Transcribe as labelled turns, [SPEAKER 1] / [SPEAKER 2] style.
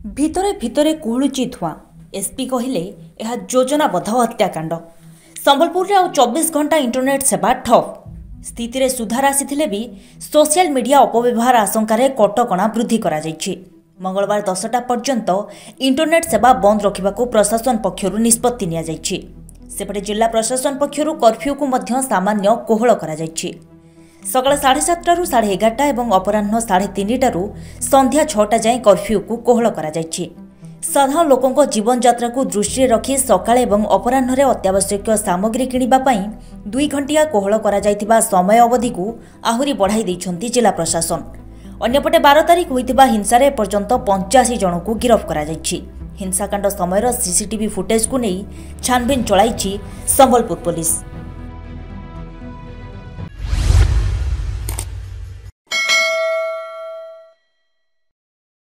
[SPEAKER 1] भितरे भितरे कुहुलुची धुआं एसपी कहले यह योजनाबद्ध हत्याकांड। संबलपुर में 24 घंटा इंटरनेट सेवा ठप। स्थिति रे सुधार आसी भी सोशल मीडिया अपव्यवहार आशंकार कटकणा वृद्धि करा जायछि। मंगलवार 10टा पर्यंत इंटरनेट सेवा बंद रखा प्रशासन पक्षरु निष्पत्ति निया जायछि। सेपटे जिला प्रशासन पक्षरु कर्फ्यू को मध्य सामान्य कोहल करा जायछि। सकाळ 7:30 रु 11:30 और अपराह्न 3:30 रु संध्या 6टा जाए कर्फ्यू को कोहल करा जायछि। साधारण लोकों जीवन यात्रा को दृष्टि रखी सकाळे एवं अपराह्न अत्यावश्यक सामग्री किणिबा पई 2 घंटिया कोहल करा जायतिबा समय अवधि को आहुरी बढ़ाई दैछंती जिला प्रशासन। अन्यपटे 12 तारिख होइतिबा हिंसा पर्यंत 85 जन को गिरफ्त करा जायछि। हिंसाकांड समयर सीसीटीवी फुटेज को नहीं छानबीन चलाइछि संबलपुर पुलिस।